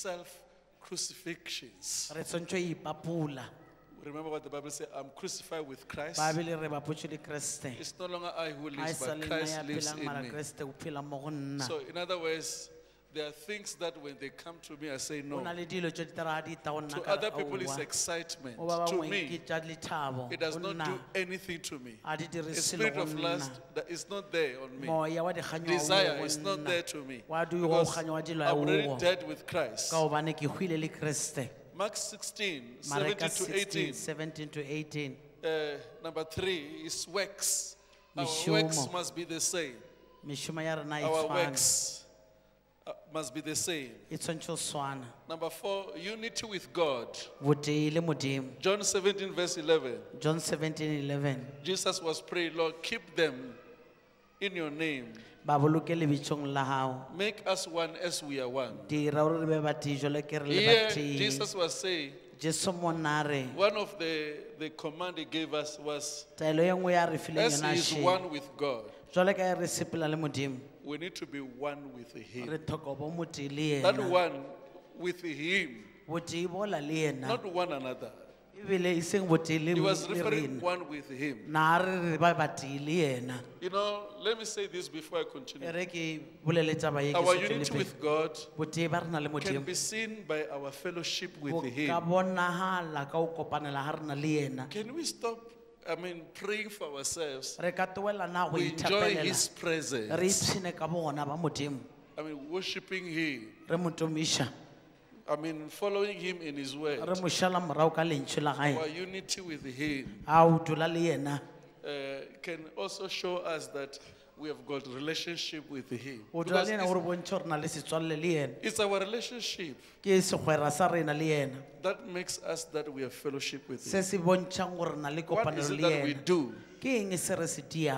self-crucifixions. re tshwantsho e ipapula Remember what the Bible says, I'm crucified with Christ. babele re bapotse le kreste It's no longer I who a e lives, sa but le nna Christ ya lives phelang in mara me. kreste o phela mo go nna So in other words, there are things that when they come to me, I say o no. na le dilo tse di tara di ta go nna To ka other people, it's aowa. excitement. o ba To bangwe me, ke tša lethabo it does o not nna do anything to me. a di dire A selo spirit go of nna lust that is not there on me. moya wa dikganyo wa Desire go is not nna there to me. wa du go Because kganyo wa dilo I'm ya already ugo dead with Christ. ka gobane ke hwile le kreste Mark sixteen, mareka seventeen to sixteen eighteen. seventeen to eighteen Uh, number three is works. Our Mishumo. works must be the same. mešomo ya rena e Our tshwane works uh, must be the same. e tshwantse go swana Number four, unity with God. botee le modimo John seventeen, verse eleven. John seventeen eleven Jesus was praying, Lord, keep them in your name. ba boloke lebitšong la gago Make us one as we are one. dira gore re be batee jalo ke re le Here, batee Jesus was saying, jesu monna a re one of the, the command he gave us was, taelo ye nngwe ya re fileng as yona he is she one with God, jalo ka e re sepela le modimo we need to be one with him. re tlhoka bo motee le That yena one with him, botee bola le yena not one another. ebile e seng botee le He was le referring rena one with him. na re re ba batee le yena You know, let me say this before I e continue. re ke bolele taba ye ke Our se unity tswele pele. with God botee ba rena le can modimo be seen by our fellowship bo with ka him. bonagala ka o kopanela ga rena le yena Can we stop, I mean, praying for ourselves? re ka towelana go We enjoy his ithapelela re presence. ipshine ka bona ba modimo I mean, worshiping him. re mo tomiša I mean, following him in his word. re mo šala morago ka lentšho la gae Our unity with him a o dula le yena uh, can also show us that we have got relationship with him. o dula Because le yena it's, gore bontšhe gore na le setswalle le yena it's our relationship ke segwera sa rena le yena that makes us that we have fellowship with se him. se bontšhang gore na le What is kopanelo it le that we yena do? ke eng se re se diago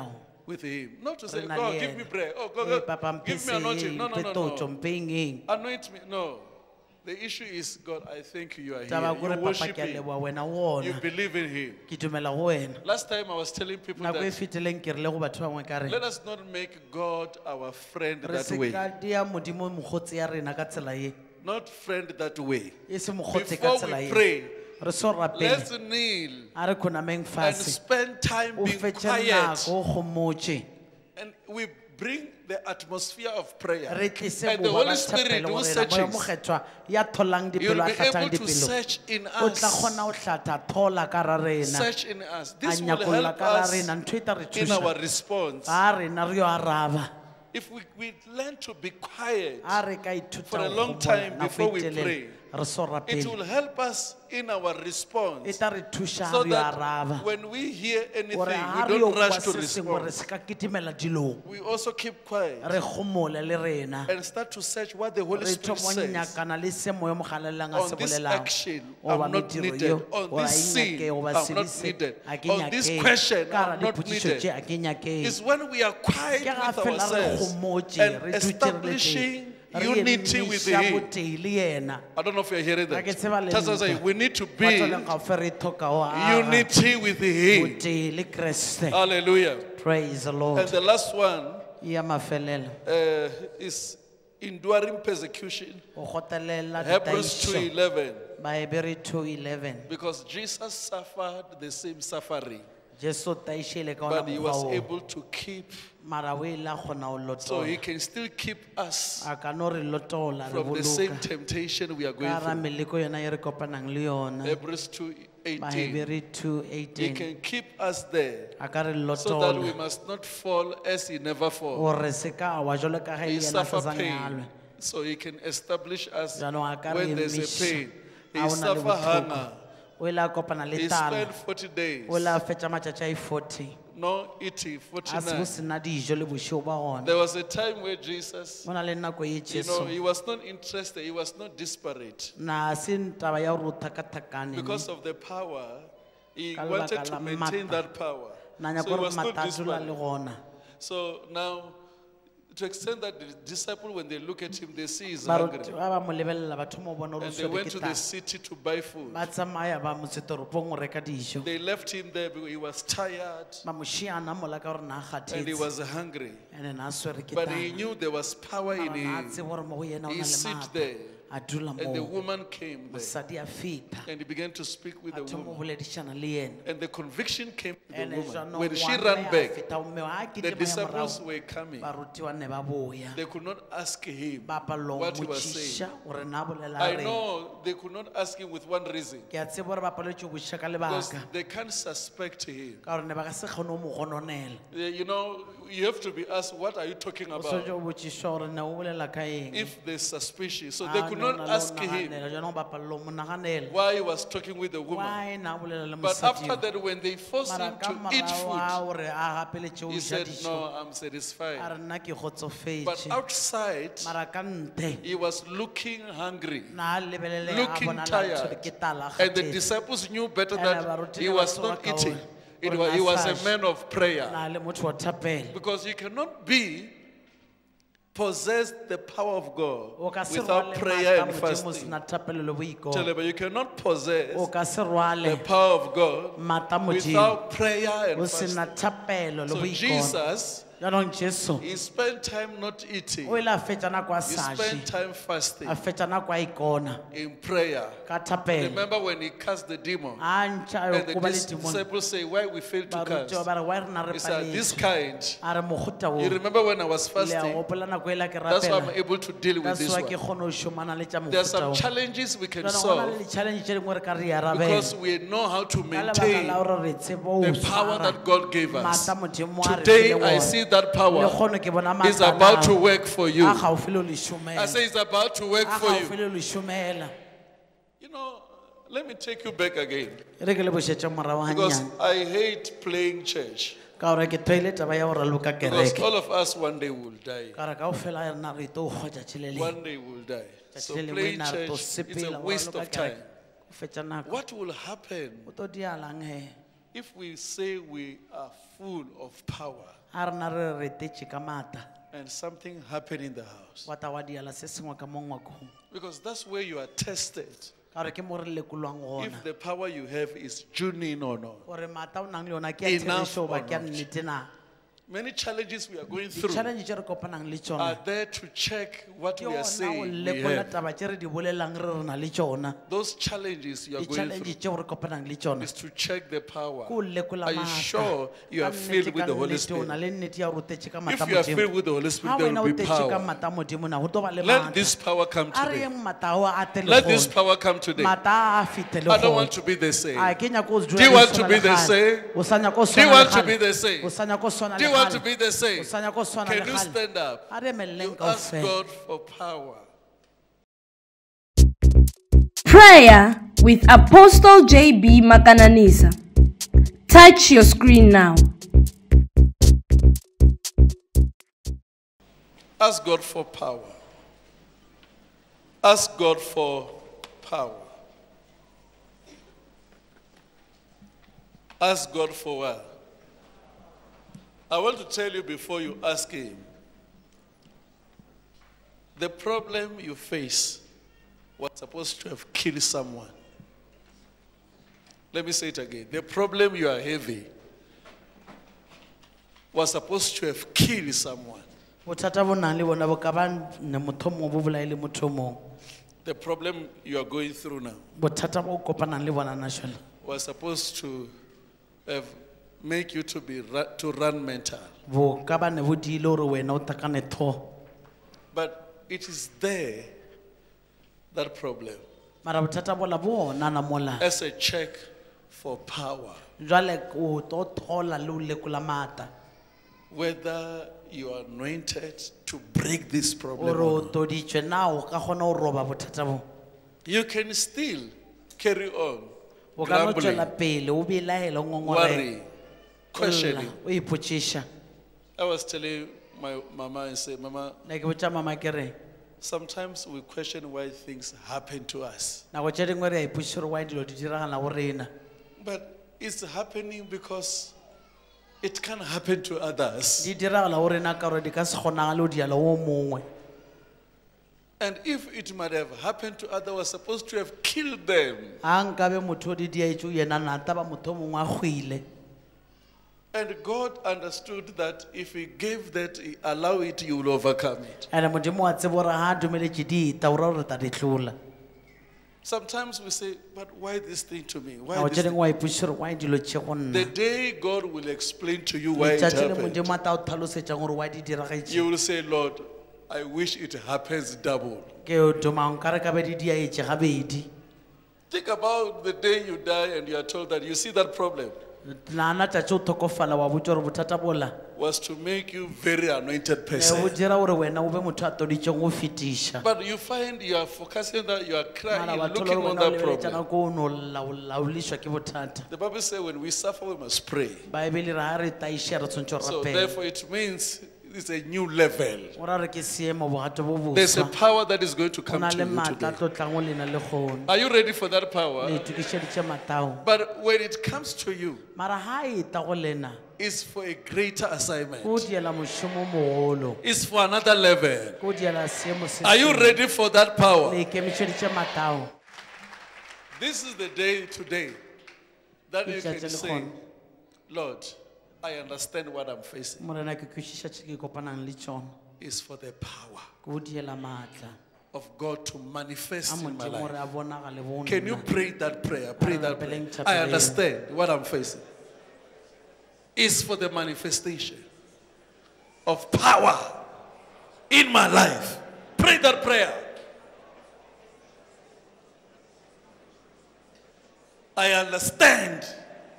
with him. Not to say, Re na God, le give me yena. prayer. Oh, God, Eh, God, papa give me anointing. No, no, no, mpese no. mpeng eng. Anoint me. No. The issue is, God, I thank you, you are Taba here. kore You papa worship ke a him. leboha wena o You ona. believe in him. Ke dumela go wena. Last time I was telling people Nako e that fetileng ke rile go batho ba bangwe ka re. let us not make God our friend Re that se way. ka dia modimo mogotsi ya rena ka tsela ye. Not friend that way. E se mogotsi ka Before tsela we ye. pray, Re so let's rapele. kneel A re khonameng and fase. spend time O being fetse quiet. nako o gomotse. And we bring the atmosphere of prayer. Re tlise And the boba Holy ba Spirit thapelo who go rena. Moya searches, mokgethwa ya tholang He will dipelo a be hlatang able to dipelo. search in O tla us. kgona o hlatha thola ka ra rena. Search in us. A This will nyakolla help ka ra us rena ntho e tla re in our thusa. response. A rena re yo araba. If we, we learn to be quiet, A re ka ithuta For a go long gopola time nako e before we telele. pray, Re so it rapele. will help us in our E response. tla re thusa So re yo that araba. when we hear anything, Gore we ha re yo don't rush bua to se sengwe re respond. se ka kitimela dilong. We also keep quiet Re gomole le rena. and start to search what the Holy Re Spirit thomo says. nyakana le se moya mogalelang a On se this bolelang. action, Goba I'm not mediro needed. yo, On goba this e nyake, sin, goba I'm not sebise, needed. a ke On this nyake. question, Ka hara I'm not dipotšišo tše, needed. a ke nyake. It's when we are quiet Ke ga with fela re ourselves gomotše, and re dutše re le teng. establishing Re unity with emiša Him. botei le yena. I don't know if you're hearing Ga ke that. tseba le That's what I'm saying. ntwa. We need to Batho le build kaofela re tlhoka go aga unity with Him. botei le Kriste. Hallelujah. Praise the And Lord. the last one Ya mafelelo. uh, is enduring persecution. O gotelela Hebrews two ditaišo. eleven. Baebere two eleven. Because Jesus suffered the same suffering, Jesu taišile ka ona but He was mokgwa o. able to keep, Mara o ile a kgona ho so He lotola. can still keep us A ka no re lotola re from the same boloka. temptation we are Ka going hara through. meleko yona e re kopanang le yona. Hebrews two eighteen. Baebere two He eighteen. can keep us there A ka re so that we lotola. must not fall as He never falls. Gore se ka wa jwalo ka ge He yena se suffered sa pain, nyalwe. so He can establish us Jaanong a ka re when there's a emiša. pain. Ha He ho na le suffered bohloko. hunger. O ile a kopana le He tala. spent forty days, O ile a fetša matšatši a forty. no eating, A se go forty-nine. sena dijo le bošego ba gona. There was a time where Jesus, Go na le nako e you know, Jesu. He was not interested, He was not desperate. Na se taba ya gore o thakathakane. Because of the power, He Ka lebaka wanted to la maintain maatla. that power. Na So nyaka He gore was not maatla a dula le desperate. gona. So now, to extend that the disciple, when they look at Him, they see He's hungry. Baruti ba ba mo lebelela batho mo bona gore o And they swere went ke to the tala. city to buy food. Ba tsamaya ba mo setoropong go reka dijo. They left Him there because He was tired Ba mo šiana mola ka gore na a and He kgathetse. was hungry. Ene na a swere ke But He tala. knew there was power in Mara na a Him. tsebe gore mo go yena o He na le sit maatla. there. A dula And the moo. woman came there. Mosadi a feta. And He began to speak with A the thomo woman. boledišana le yena. And the conviction came to the Ene woman. jaanong When she ngwana ran ya back, feta, mme ha a the kitima ya disciples morago, were coming. barutiwa ne ba boya. They could not ask Him Ba palong what He was saying. motšiša gore na a bolela I reng. know they could not ask Him with one reason. Ke a tseba gore ba paletswe go šiša ka Because lebaka. they can't suspect Him. Ka gore ne ba ka se kgone ho mo gononela. Eh, You know, you have to be asked, what are you talking O about? swetše o botšiša gore ne o bolela ka eng. If they're suspicious. So Ah, they could no, not no, no, ask Him naganela. Jaanong ba palelong mo naganela. why He was talking with the woman. Why na a bolela le But after mosadi. that, when they forced Mara Him ka to eat morago food, a gore a gapeletše o He ja said, dijo. no, I'm A satisfied. re nna ke But kgotsofetše. outside, Mara ka nte. He was looking hungry, Na a lebelele a looking bonala a tshwere tired. ke tala, a And the kgathetse. disciples knew better And that abaruti He ne was ba not tsoga ka eating. one. It Gore was, he was a massage. man of prayer. Na le motho wa thapela. Because you cannot be possess the power of O God ka se without rwale prayer maatla and Modimo fasting. sena thapelo le boiko. Tell them, you cannot possess O ka se the rwale power of God maatla Modimo without prayer o and sena fasting. thapelo le So boiko. Jesus, Jaanong Jesu He spent time not eating. o ile a fetša nako a He sa je. spent time fasting A fetša nako a ikona in prayer. ka thapelo. Remember when He cast the demon? A ntšha And yo the koba le dis- timong. disciples say, why we failed to Barutwa cast? ba re wa re na re He said, this paletše. kind. A re mohuta o. You remember when I was Le a fasting? gopola nako e la ke That's why I'm rapela. able to deal with That's this why ke one. kgone ho šomana le tša There are mohuta some o. challenges we can Jaanong go na le solve di-challenge tše dingwe re ka re arabela. because we know how to Ka lebaka maintain la gore re tsebe ho the power swara that God gave us. maatla Modimo a re Today fileng I ona. see that Le power kgone ke bona is maatla about to ao. work for you. A gaufi le ho le I šomela. say it's about to work A for gaufi you. le ho le šomela. You know, let me take you back again Re ke le bošetše morago because gannyane. I hate playing church. Ka gore ke tlwaile taba ya go raloka Because kereke. all of us one day will die. Ka re kaofela ya rena re tlo go tšatši le lengwe. One day we'll die. So Tšatši le lengwe playing na re tlo church, it's sepela a go waste raloka of time. kereke. Go fetša nako. What will happen O tlo dialang he. if we say we are full of power a rena re retetše ka maatla and something happened in the house, wa ta wa diela se sengwe ka mo ngwakong because that's where you are tested. ka gore ke mo re lekolwang gona If the power you have is genuine or not. gore maatla o nang le yona ke a Enough tshedišo ba or ke a not. nnete na Many challenges we are going through di-challenge tše re kopanang le are tšona there to check what ke we are yona go saying we lekola have. taba tše re di bolelang re re na le tšona Those challenges you are going di-challenge through tšeo re kopanang le tšona is to check the power. ke o lekola Are you sure you are filled with the Holy o na Spirit? le nnete ya gore o tetše ka If maatla you are modimo filled with the Holy ga Spirit, there wena o will be tetše ka power. maatla modimo na go tlo ba le Let maatla this power come a re today. yeng maatla ao a ate Let this legolo power come today. maatla a fete I don't want legolo to be the same. a ke nyako o Do you want to be the same? o sa nyako o Do you swana want le to be the gale same? o sa nyako o swana Do le you want to gale be the o same? sa nyako o swana Can le you gale stand up? a re emeleleng You ask kaofela God for power. Prayer with Apostle J B Makananisa. Touch your screen now. Ask God for power. Ask God for power. Ask God for what? I want to tell you before you ask Him, the problem you face was supposed to have killed someone. Let me say it again. The problem you are having was supposed to have killed someone. bothata bo nang le bona bo ka ba ne motho mongwe bo bolaile motho mongwe The problem you are going through now bothata bo o kopanang le bona national was supposed to have make you to be ru- to run mental. bo ka ba ne bo diile gore wena o takane tho But it is there, that problem, mara bothata bola bo ona na mola as a check for power, jwale o to thola le o lekola maata whether you are anointed to break this problem. ore or o not. toditšwe na o ka kgona go roba bothata bo You can still carry on o ka no grumbling, tšwela pele o belaela o ngongorela worrying, questioning. o ipotšiša I was telling my mama and say, Mama, ne ke botša mama ke re sometimes we question why things happen to us. nako tše dingwe re a ipotšiša gore wa dilo di diragala go rena But it's happening because it can happen to others. di diragala go rena ka gore di ka se kgonagale o diala o mongwe And if it might have happened to others, was supposed to have killed them. a nkabe motho o di diaetše o yena nata ba motho o mongwe a hwile And God understood that if He gave that, He allow it, you will overcome it. ande modimo wa tsebe gore ga a dumeletše di ta ora gore ta di tlola Sometimes we say, but why this thing to me? Why nako this tše thing? dingwe wa ipotšiša gore wa dilo tše go The nna day God will explain to you why it letšatši le happened, modimo a ta o tlhalosetšang gore wa di diragetše you will say, Lord, I wish it happens double. ke domang ka re ka be di diaetše gabedi Think about the day you die and you are told that you see that problem naana tšatši o thokofala wa botša gore bothata bola was to make you very anointed eh, bo person. dira gore wena o be motho a toditšeng go fetiša But you find you are focusing that you are crying, mara wa thola looking gore on wena o that lebeletša problem. nako o no laolišwa ke bothata The Bible says when we suffer, we must pray. baebele re ga re taiše re tshwantse So go rapela therefore it means it's a new level. o ra re ke seemo bogato bo There's a boswa power that is going to go come na to le you maatla a today. tlo tlang go lena le kgono Are you ready for that le power? itukišeditše matao But when it comes to you, mara ga e ta go lena it's for a greater ko assignment. diela mošomo mogolo It's for another level. ko diela seemo se Are you sengwe. ready for that power? le ikemišeditše matao This is the day today that you Letšatši can le say, kgono. Lord, I understand what I'm facing. morena ke kwešiša tše ke kopanang le tšona It's for the power ko diela maatla of God to a manifest in my modimo gore life. a bonagale bo Can you nna pray that prayer? Pray that prayer. Peleng I chapter understand what I'm facing. It's for the manifestation of power in my life. Pray that prayer. I understand.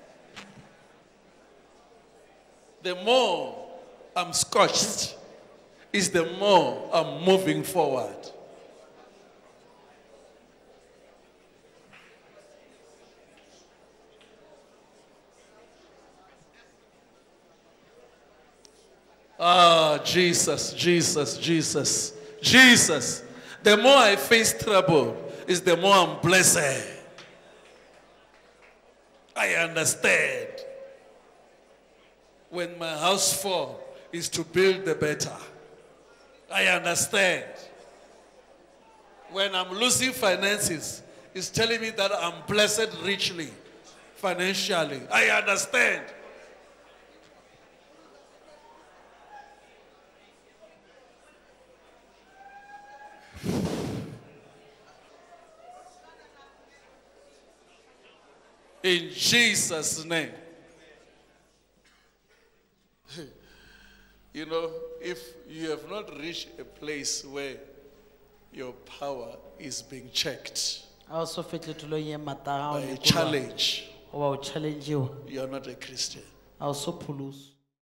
The more I'm scotched, is the more I'm moving forward. Ah, Jesus, Jesus, Jesus, Jesus. The more I face trouble, is the more I'm blessed. I understand. when my house fall is to build the better. I understand. When I'm losing finances, it's telling me that I'm blessed richly, financially. I understand. In Jesus' name. You know, if you have not reached a place where your power is being checked by a challenge, challenge you. you are not a Christian. Also,